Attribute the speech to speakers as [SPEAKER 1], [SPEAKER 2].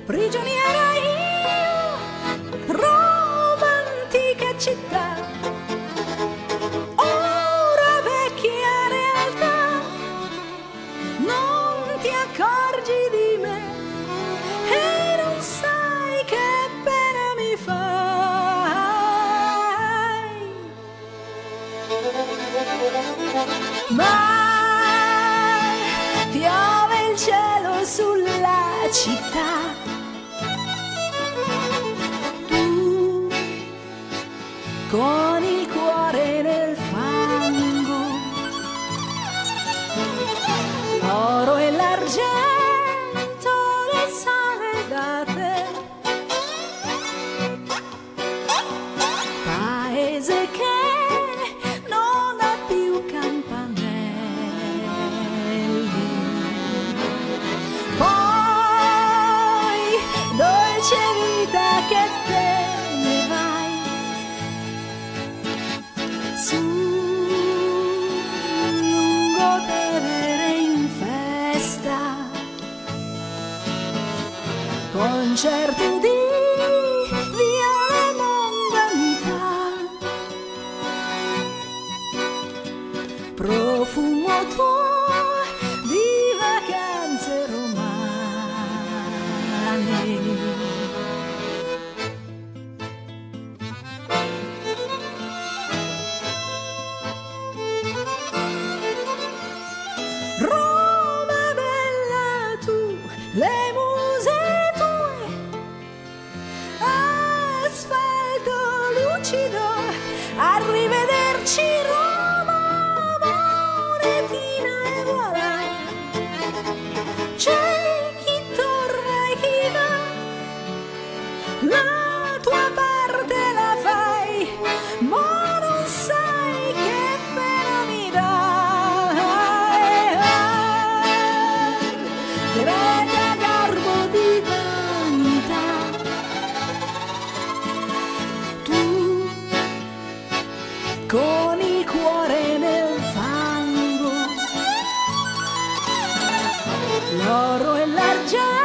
[SPEAKER 1] prigioniera io, Roma antica città, ora vecchia realtà, non ti accorgi di me e non sai che pena mi fai, ma piove il cielo sulla città, tu con il cuore nel fango, l'oro e l'argento del sale da te, paese che non ha più campanelli, poi dolce vita che te ne vai su lungo Tevere in festa, concerto di viola e mondanità, profumo tuo di vacanze romane. Roma bella tu, le muse tue, asfalto lucido, arrivederci Roma, monetina e voilà, c'è chi torna e chi va, la tua parte la fai, ma non sai che pena mi dai. Greta garbo di vanità, tu con il cuore nel fango, l'oro e l'argento